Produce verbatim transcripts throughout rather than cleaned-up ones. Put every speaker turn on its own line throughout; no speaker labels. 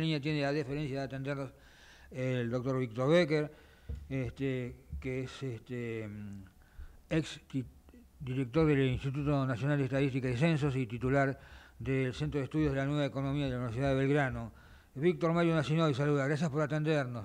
línea tiene la deferencia de atendernos el doctor Víctor Becker, este, que es este, ex director del Instituto Nacional de Estadística y Censos y titular del Centro de Estudios de la Nueva Economía de la Universidad de Belgrano. Víctor Mario Nacinoy, saluda, gracias por atendernos.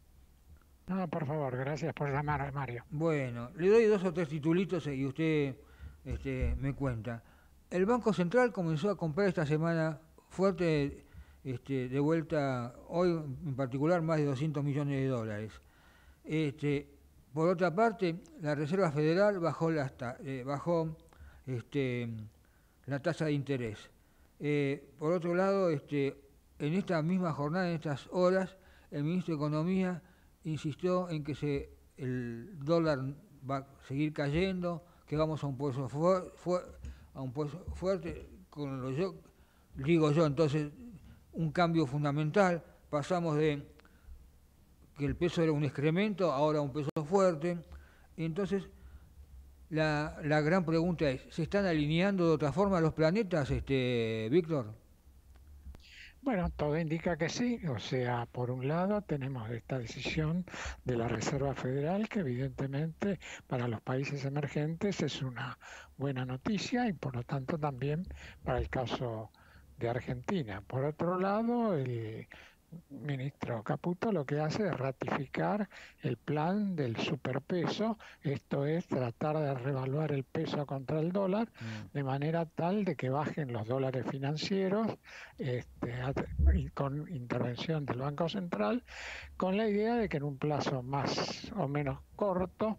No, por favor, gracias por llamar, Mario.
Bueno, le doy dos o tres titulitos y usted este, me cuenta. El Banco Central comenzó a comprar esta semana fuerte, este, de vuelta, hoy en particular, más de doscientos millones de dólares. Este, por otra parte, la Reserva Federal bajó la, eh, bajó, este, la tasa de interés. Eh, por otro lado, este, en esta misma jornada, en estas horas, el ministro de Economía insistió en que se, el dólar va a seguir cayendo, que vamos a un peso fu fu a un peso fuerte, con lo yo digo yo, entonces un cambio fundamental, pasamos de que el peso era un excremento, ahora un peso fuerte, entonces la, la gran pregunta es, ¿se están alineando de otra forma los planetas, este, Víctor?
Bueno, todo indica que sí, o sea, por un lado tenemos esta decisión de la Reserva Federal que evidentemente para los países emergentes es una buena noticia y por lo tanto también para el caso de Argentina. Por otro lado, el ministro Caputo lo que hace es ratificar el plan del superpeso, esto es tratar de revaluar el peso contra el dólar
Mm.
de manera tal de que bajen los dólares financieros este, con intervención del Banco Central, con la idea de que en un plazo más o menos corto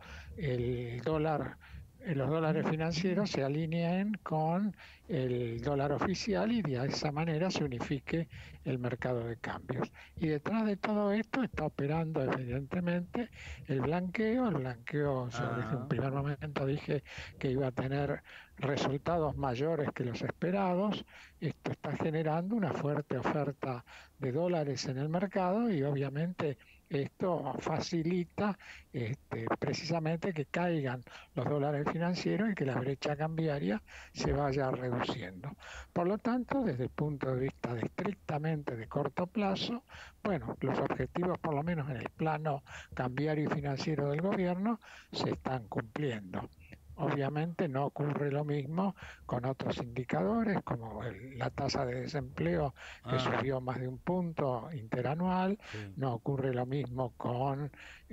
el dólar los dólares financieros se alineen con el dólar oficial y de esa manera se unifique el mercado de cambios. Y detrás de todo esto está operando evidentemente el blanqueo. El blanqueo, yo desde un
Ah.
primer momento dije que iba a tener resultados mayores que los esperados. Esto está generando una fuerte oferta de dólares en el mercado y obviamente esto facilita este, precisamente que caigan los dólares financieros y que la brecha cambiaria se vaya reduciendo. Por lo tanto, desde el punto de vista de estrictamente de corto plazo, bueno, los objetivos, por lo menos en el plano cambiario y financiero del gobierno, se están cumpliendo. Obviamente no ocurre lo mismo con otros indicadores, como el, la tasa de desempleo que
Ah,
subió más de un punto interanual,
sí.
no ocurre lo mismo con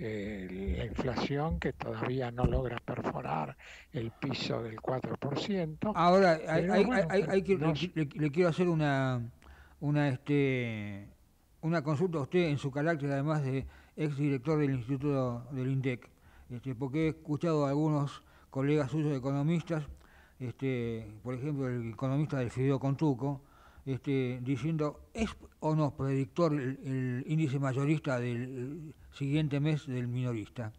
eh, la inflación que todavía no logra perforar el piso del cuatro por ciento,
Ahora, hay,
pero
hay,
bueno,
hay, hay que, le,
nos,
le- le quiero hacer una, una, este, una consulta a usted en su carácter, además de ex director del Instituto del INDEC, este, porque he escuchado a algunos colegas suyos economistas, este, por ejemplo, el economista del Fideo Contuco, este, diciendo, ¿es o no predictor el, el índice mayorista del siguiente mes del minorista?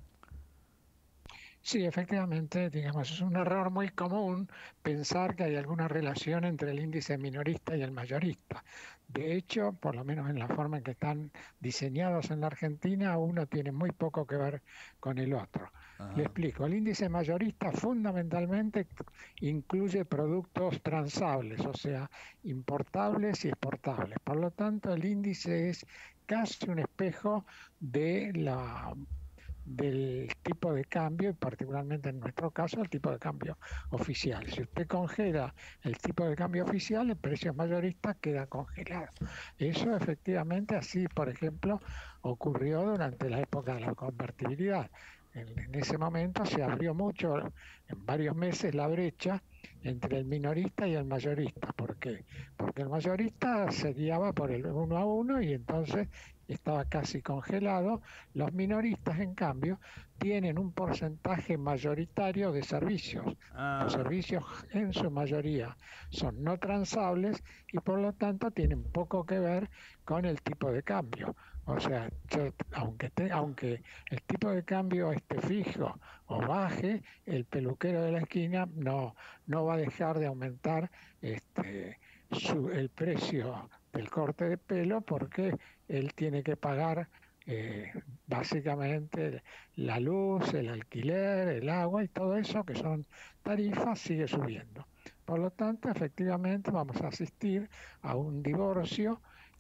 Sí, efectivamente, digamos, es un error muy común pensar que hay alguna relación entre el índice minorista y el mayorista. De hecho, por lo menos en la forma en que están diseñados en la Argentina, uno tiene muy poco que ver con el otro. Le
Ajá.
explico, el índice mayorista fundamentalmente incluye productos transables, o sea, importables y exportables. Por lo tanto, el índice es casi un espejo de la del tipo de cambio y particularmente en nuestro caso el tipo de cambio oficial. Si usted congela el tipo de cambio oficial, el precio mayorista queda congelado. Eso efectivamente así, por ejemplo, ocurrió durante la época de la convertibilidad. En, en ese momento se abrió mucho, en varios meses, la brecha entre el minorista y el mayorista. ¿Por qué? Porque el mayorista se guiaba por el uno a uno y entonces estaba casi congelado. Los minoristas, en cambio, tienen un porcentaje mayoritario de servicios. Los
Ah,
servicios en su mayoría son no transables y por lo tanto tienen poco que ver con el tipo de cambio. O sea, yo, aunque, te, aunque el tipo de cambio esté fijo o baje, el peluquero de la esquina no, no va a dejar de aumentar este, su, el precio del corte de pelo porque él tiene que pagar eh, básicamente la luz, el alquiler, el agua y todo eso que son tarifas sigue subiendo. Por lo tanto, efectivamente vamos a asistir a un divorcio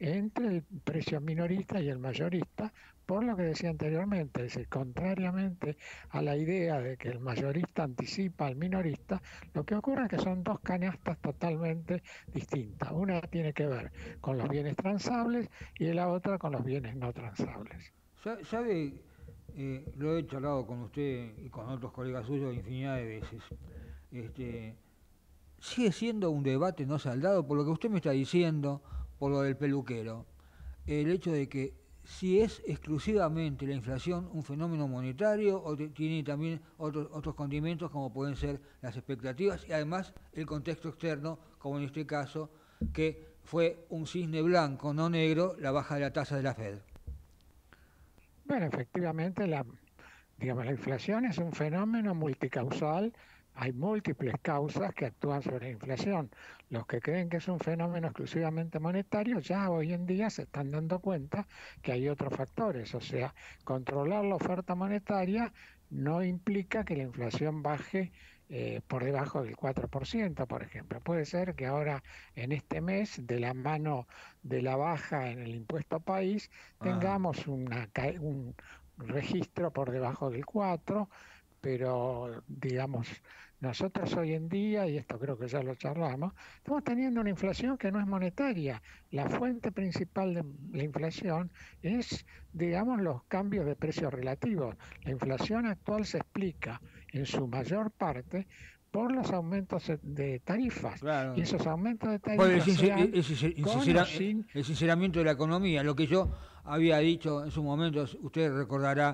entre el precio minorista y el mayorista, por lo que decía anteriormente, es decir, contrariamente a la idea de que el mayorista anticipa al minorista, lo que ocurre es que son dos canastas totalmente distintas. Una tiene que ver con los bienes transables y la otra con los bienes no transables.
¿Sabe? Eh, lo he charlado con usted y con otros colegas suyos infinidad de veces. Este, sigue siendo un debate no saldado por lo que usted me está diciendo, por lo del peluquero. El hecho de que si es exclusivamente la inflación un fenómeno monetario o tiene también otros, otros condimentos como pueden ser las expectativas y además el contexto externo, como en este caso, que fue un cisne blanco, no negro, la baja de la tasa de la Fed.
Bueno, efectivamente, la, digamos, la inflación es un fenómeno multicausal. Hay múltiples causas que actúan sobre la inflación. Los que creen que es un fenómeno exclusivamente monetario ya hoy en día se están dando cuenta que hay otros factores. O sea, controlar la oferta monetaria no implica que la inflación baje eh, por debajo del cuatro por ciento, por ejemplo. Puede ser que ahora, en este mes, de la mano de la baja en el impuesto país,
Ah.
tengamos una, un registro por debajo del cuatro, pero digamos, nosotros hoy en día, y esto creo que ya lo charlamos, estamos teniendo una inflación que no es monetaria. La fuente principal de la inflación es, digamos, los cambios de precios relativos. La inflación actual se explica en su mayor parte por los aumentos de tarifas.
Claro.
Y esos aumentos de
Por el,
tarifas
sincer,
se dan
el, sincer,
con
sincera,
o sin...
el sinceramiento de la economía, lo que yo había dicho en su momento, usted recordará,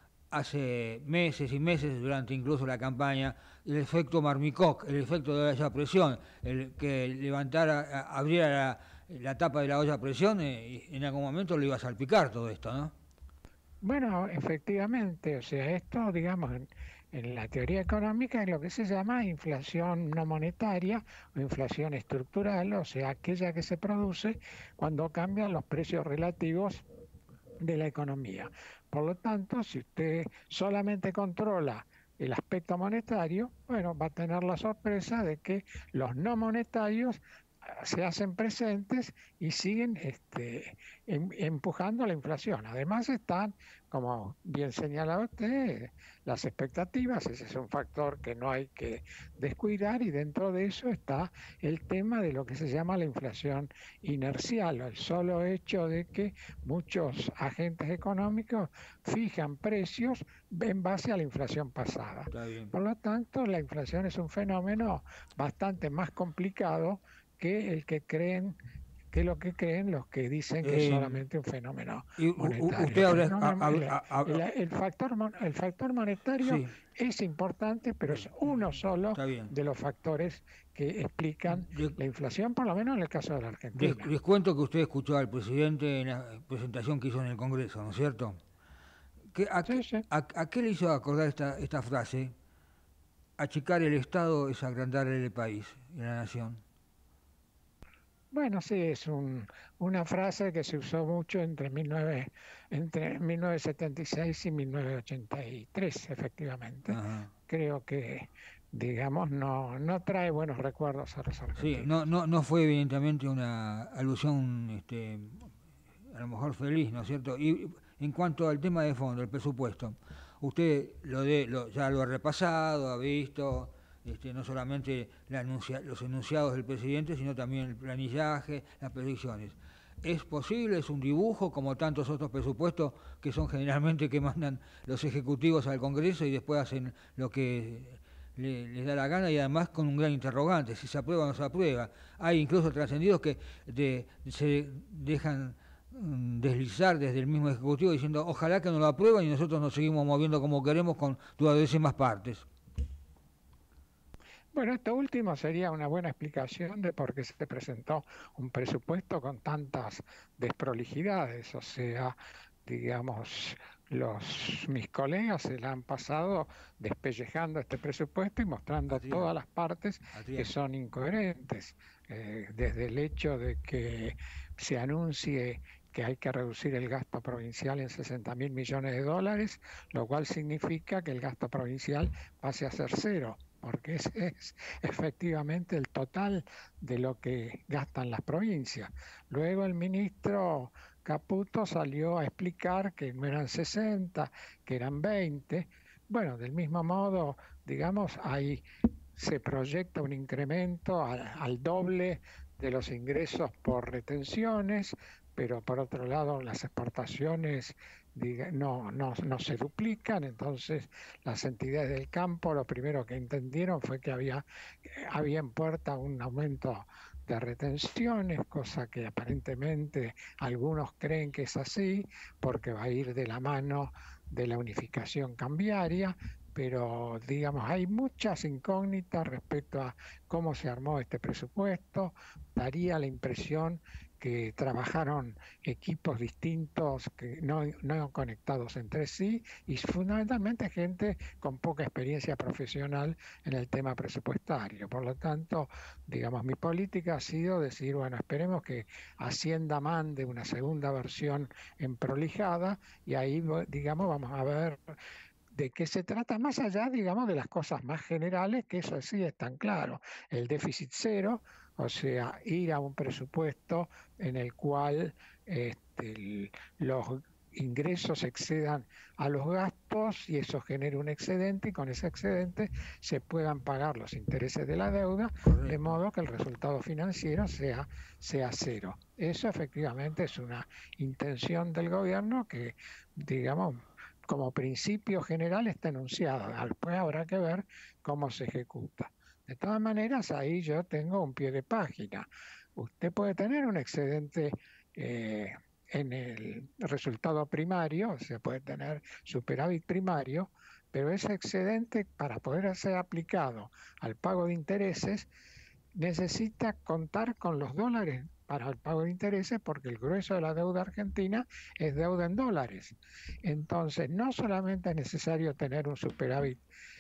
hace meses y meses, durante incluso la campaña, el efecto Marmicoc, el efecto de la olla a presión, el que levantara, abriera la, la tapa de la olla a presión, eh, y en algún momento le iba a salpicar todo esto, ¿no?
Bueno, efectivamente, o sea, esto, digamos, en, en la teoría económica es lo que se llama inflación no monetaria o inflación estructural, o sea, aquella que se produce cuando cambian los precios relativos de la economía. Por lo tanto, si usted solamente controla el aspecto monetario, bueno, va a tener la sorpresa de que los no monetarios se hacen presentes y siguen este, em, empujando la inflación. Además están, como bien señala usted, las expectativas, ese es un factor que no hay que descuidar, y dentro de eso está el tema de lo que se llama la inflación inercial, el solo hecho de que muchos agentes económicos fijan precios en base a la inflación pasada. Por lo tanto, la inflación es un fenómeno bastante más complicado que el que creen que lo que creen los que dicen que eh, es solamente un fenómeno monetario.
Usted ahora,
el, el, el, factor, el factor monetario sí. es importante, pero es uno solo de los factores que explican de, la inflación, por lo menos en el caso de la Argentina.
Les, les cuento que usted escuchó al presidente en la presentación que hizo en el Congreso, ¿no es cierto? ¿Qué, a, sí, sí. A, a qué le hizo acordar esta, esta frase? Achicar el Estado es agrandar el país y la nación.
Bueno, sí, es un, una frase que se usó mucho entre, mil novecientos, entre mil novecientos setenta y seis y mil novecientos ochenta y tres, efectivamente. Ajá. Creo que, digamos, no, no trae buenos recuerdos a los argentinos.
Sí, no, no, no fue evidentemente una alusión, este, a lo mejor feliz, ¿no es cierto? Y en cuanto al tema de fondo, el presupuesto, usted lo de, lo, ya lo ha repasado, ha visto... Este, no solamente la anuncia, los enunciados del presidente, sino también el planillaje, las predicciones. ¿Es posible? ¿Es un dibujo como tantos otros presupuestos que son generalmente que mandan los ejecutivos al Congreso y después hacen lo que le, les da la gana, y además con un gran interrogante, si se aprueba o no se aprueba? Hay incluso trascendidos que de, se dejan um, deslizar desde el mismo Ejecutivo diciendo ojalá que no lo aprueben y nosotros nos seguimos moviendo como queremos con duodécimas partes.
Bueno, esto último sería una buena explicación de por qué se presentó un presupuesto con tantas desprolijidades. O sea, digamos, los mis colegas se la han pasado despellejando este presupuesto y mostrando Adrián. todas las partes Adrián. que son incoherentes. Eh, desde el hecho de que se anuncie que hay que reducir el gasto provincial en sesenta mil millones de dólares, lo cual significa que el gasto provincial pase a ser cero. porque ese es efectivamente el total de lo que gastan las provincias. Luego el ministro Caputo salió a explicar que no eran sesenta, que eran veinte. Bueno, del mismo modo, digamos, ahí se proyecta un incremento al, al doble de los ingresos por retenciones, pero por otro lado las exportaciones diga, no, no, no se duplican, entonces las entidades del campo lo primero que entendieron fue que había, había en puerta un aumento de retenciones, cosa que aparentemente algunos creen que es así, porque va a ir de la mano de la unificación cambiaria, pero digamos, hay muchas incógnitas respecto a cómo se armó este presupuesto. Daría la impresión que trabajaron equipos distintos, que no, no conectados entre sí, y fundamentalmente gente con poca experiencia profesional en el tema presupuestario. Por lo tanto, digamos, mi política ha sido decir, bueno, esperemos que Hacienda mande una segunda versión en prolijada, y ahí, digamos, vamos a ver de qué se trata, más allá, digamos, de las cosas más generales, que eso sí es tan claro, el déficit cero, o sea, ir a un presupuesto en el cual este, el, los ingresos excedan a los gastos y eso genere un excedente, y con ese excedente se puedan pagar los intereses de la deuda,
Correcto.
de modo que el resultado financiero sea, sea cero. Eso efectivamente es una intención del gobierno que, digamos, como principio general está enunciado. Después habrá que ver cómo se ejecuta. De todas maneras, ahí yo tengo un pie de página. Usted puede tener un excedente eh, en el resultado primario, o sea, puede tener superávit primario, pero ese excedente, para poder ser aplicado al pago de intereses, necesita contar con los dólares para el pago de intereses, porque el grueso de la deuda argentina es deuda en dólares. Entonces, no solamente es necesario tener un superávit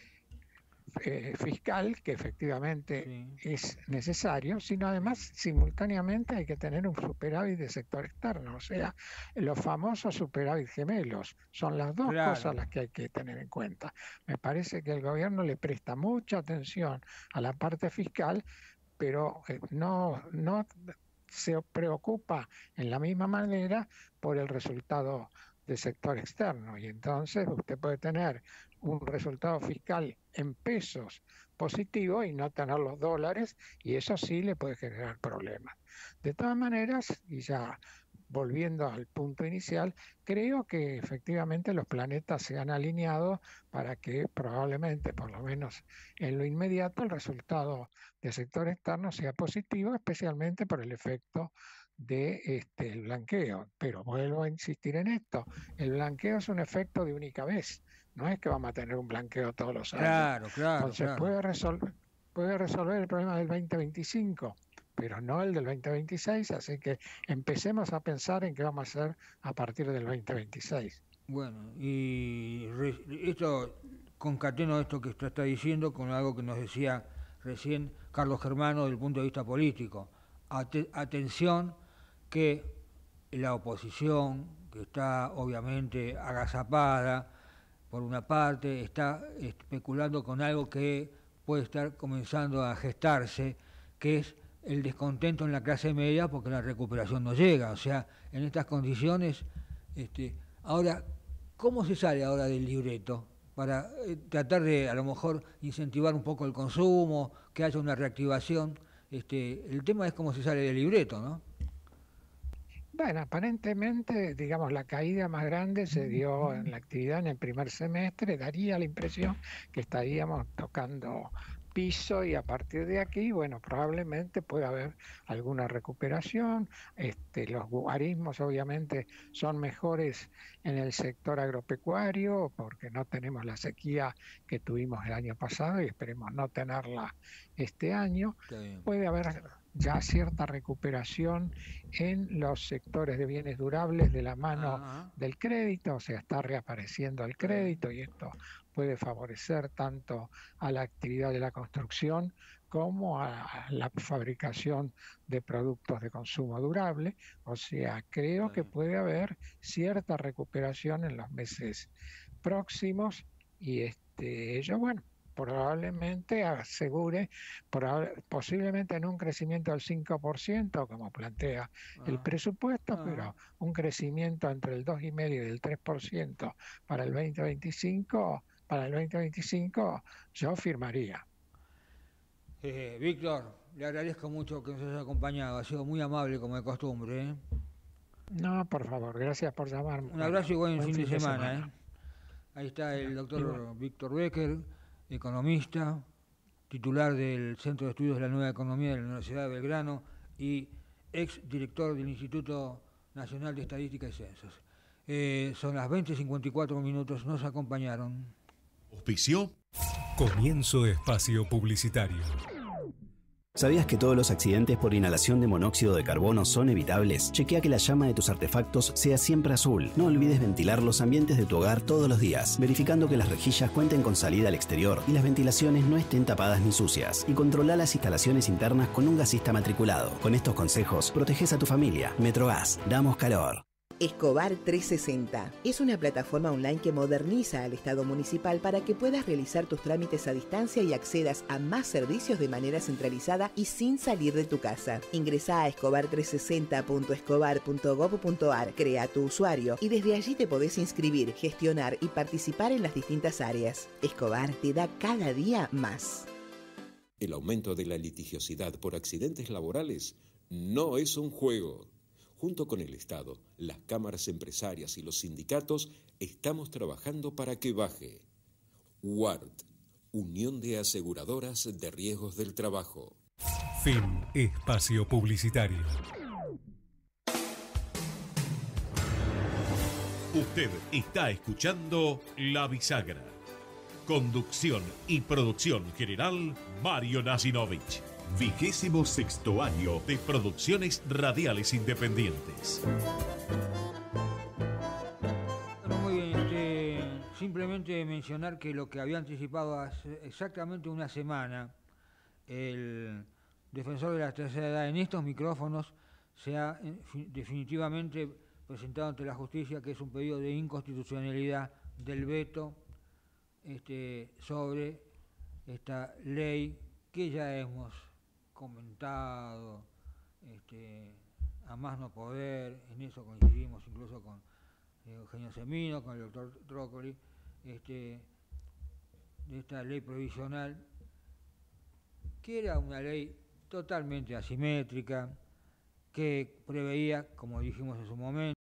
eh, fiscal, que efectivamente
Sí.
es necesario, sino además simultáneamente hay que tener un superávit de sector externo, o sea, los famosos superávit gemelos. Son las dos
Claro.
cosas las que hay que tener en cuenta. Me parece que el gobierno le presta mucha atención a la parte fiscal, pero eh, no, no se preocupa en la misma manera por el resultado del sector externo. Y entonces usted puede tener un resultado fiscal en pesos positivo y no tener los dólares, y eso sí le puede generar problemas. De todas maneras, y ya volviendo al punto inicial, creo que efectivamente los planetas se han alineado para que probablemente, por lo menos en lo inmediato, el resultado del sector externo sea positivo, especialmente por el efecto de este, el blanqueo. Pero vuelvo a insistir en esto, el blanqueo es un efecto de única vez, no es que vamos a tener un blanqueo todos los años.
Claro, claro,
Entonces
claro.
puede resolver, puede resolver el problema del veinte veinticinco, pero no el del veinte veintiséis, así que empecemos a pensar en qué vamos a hacer a partir del veinte veintiséis.
Bueno, y re- esto concateno esto que usted está diciendo con algo que nos decía recién Carlos Germano desde el punto de vista político. Ate- atención que la oposición, que está obviamente agazapada, por una parte, está especulando con algo que puede estar comenzando a gestarse, que es el descontento en la clase media porque la recuperación no llega. O sea, en estas condiciones, este, ahora, ¿cómo se sale ahora del libreto? Para eh, tratar de, a lo mejor, incentivar un poco el consumo, que haya una reactivación. Este, el tema es cómo se sale del libreto, ¿no?
Bueno, aparentemente, digamos, la caída más grande se dio en la actividad en el primer semestre. Daría la impresión que estaríamos tocando piso, y a partir de aquí, bueno, probablemente pueda haber alguna recuperación. Este, los guarismos obviamente son mejores en el sector agropecuario porque no tenemos la sequía que tuvimos el año pasado y esperemos no tenerla este año.
Está bien.
Puede haber ya cierta recuperación en los sectores de bienes durables de la mano
Ah,
del crédito, o sea, está reapareciendo el
está bien.
crédito, y esto puede favorecer tanto a la actividad de la construcción como a la fabricación de productos de consumo durable. O sea, creo
Está
que
bien.
puede haber cierta recuperación en los meses próximos, y este, yo, bueno, probablemente asegure, proba- posiblemente no un crecimiento del cinco por ciento, como plantea el
Ah,
presupuesto,
ah.
pero un crecimiento entre el dos coma cinco y el tres por ciento para el veinte veinticinco, para el veinte veinticinco yo firmaría.
Eh, Víctor, le agradezco mucho que nos haya acompañado, ha sido muy amable como de costumbre. ¿eh?
No, por favor, gracias por llamarme,
Un abrazo y
Carlos.
buen
Buen
fin de
fin de
semana. ¿eh?
semana.
Ahí está el
Igual.
doctor Víctor Becker, economista, titular del Centro de Estudios de la Nueva Economía de la Universidad de Belgrano y ex director del Instituto Nacional de Estadística y Censos. Eh, son las veinte cincuenta y cuatro minutos, nos acompañaron.
¿Auspició?
Comienzo espacio publicitario.
¿Sabías que todos los accidentes por inhalación de monóxido de carbono son evitables? Chequea que la llama de tus artefactos sea siempre azul. No olvides ventilar los ambientes de tu hogar todos los días, verificando que las rejillas cuenten con salida al exterior y las ventilaciones no estén tapadas ni sucias. Y controla las instalaciones internas con un gasista matriculado. Con estos consejos, proteges a tu familia. Metrogas, damos calor.
Escobar trescientos sesenta es una plataforma online que moderniza al Estado municipal para que puedas realizar tus trámites a distancia y accedas a más servicios de manera centralizada y sin salir de tu casa. Ingresa a escobar trescientos sesenta punto escobar punto gob punto ar, crea tu usuario y desde allí te podés inscribir, gestionar y participar en las distintas áreas. Escobar te da cada día más.
El aumento de la litigiosidad por accidentes laborales no es un juego. Junto con el Estado, las cámaras empresarias y los sindicatos estamos trabajando para que baje. U A R T, Unión de Aseguradoras de Riesgos del Trabajo.
Fin espacio publicitario.
Usted está escuchando La Bisagra. Conducción y producción general, Mario Nasinovich. Vigésimo sexto año de producciones radiales independientes.
Bueno, muy bien, este, simplemente mencionar que lo que había anticipado hace exactamente una semana el defensor de la tercera edad en estos micrófonos se ha eh, fi- definitivamente presentado ante la justicia, que es un pedido de inconstitucionalidad del veto este, sobre esta ley que ya hemos comentado este, a más no poder, en eso coincidimos incluso con eh, Eugenio Semino, con el doctor Trócoli, este, de esta ley provisional, que era una ley totalmente asimétrica, que preveía, como dijimos en su momento,